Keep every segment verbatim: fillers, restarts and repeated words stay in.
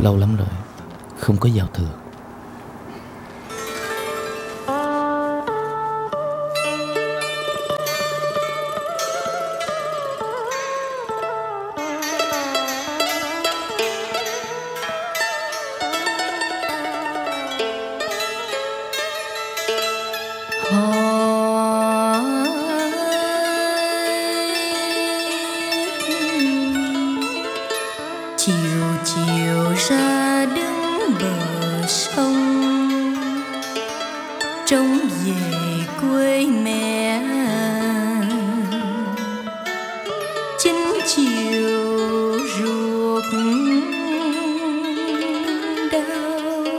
Lâu lắm rồi không có giao thừa. Chiều chiều ra đứng bờ sông, trông về quê mẹ. Chính chiều ruột đau.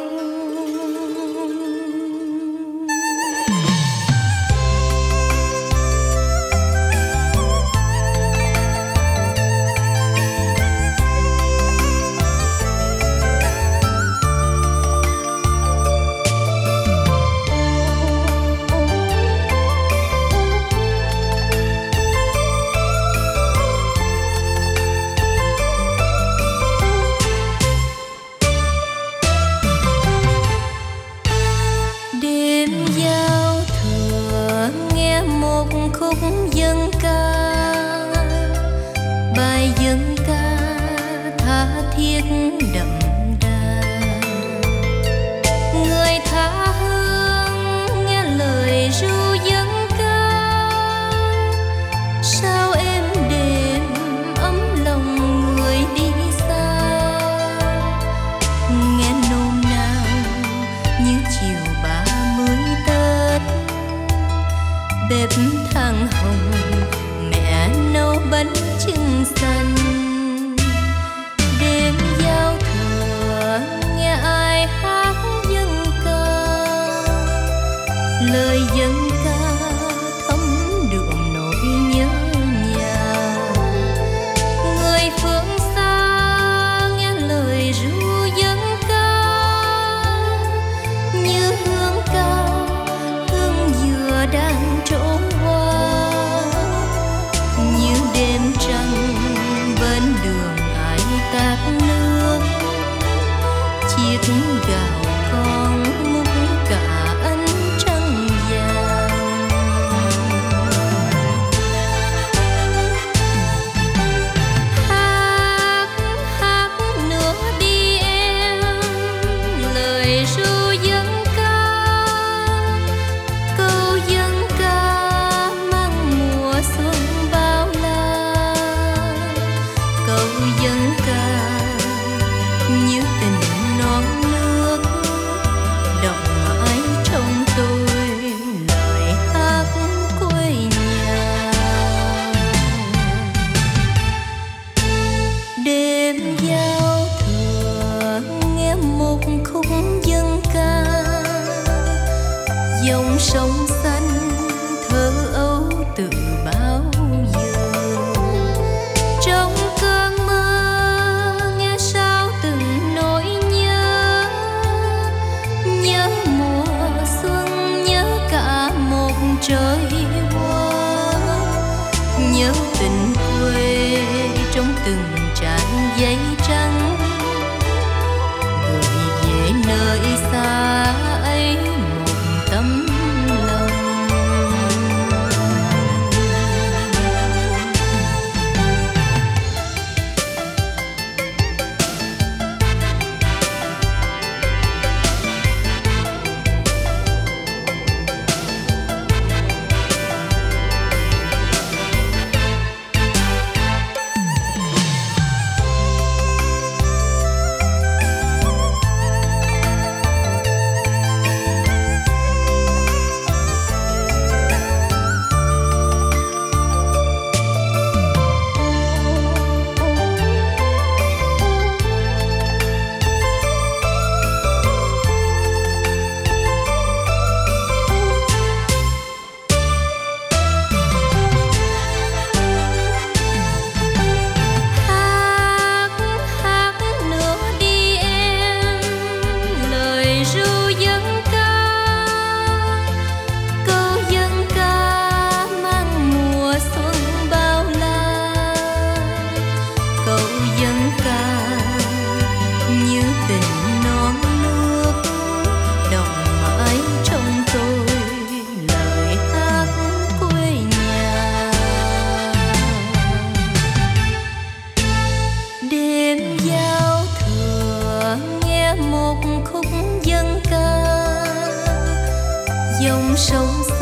Khúc dân ca, bài dân ca tha thiết đậm đà. Người tha hương nghe lời ru dân ca, sao em đêm ấm lòng người đi xa. Nghe nôn nao như chiều ba mươi Tết, bếp than hồng mẹ nấu bánh chưng xanh. Đêm giao thừa nghe ai hát dân ca, lời dân ca thấm đượm nỗi nhớ nhà. Người phương xa nghe lời ru dân ca, như hương cao hương dừa đang trổ hoa. Như đêm trăng bên đường ai tát nước, chiếc gạo con múc cả ánh trăng vàng. Hát hát nữa đi em, lời ru dân ca, câu dân ca mang mùa xuân bao la. Câu dân ca như tình non nước, đọng mãi trong tôi lời hát quê nhà. Đêm giao thừa nghe một khúc dân ca, dòng sông xanh thơ ấu từ bao giờ. Trong cơn mơ nghe sao từng nỗi nhớ, nhớ mùa xuân nhớ cả một trời hoa. Nhớ tình quê trong từng trang giấy trắng, gửi về nơi xa ấy một tấm lòng. dòng sông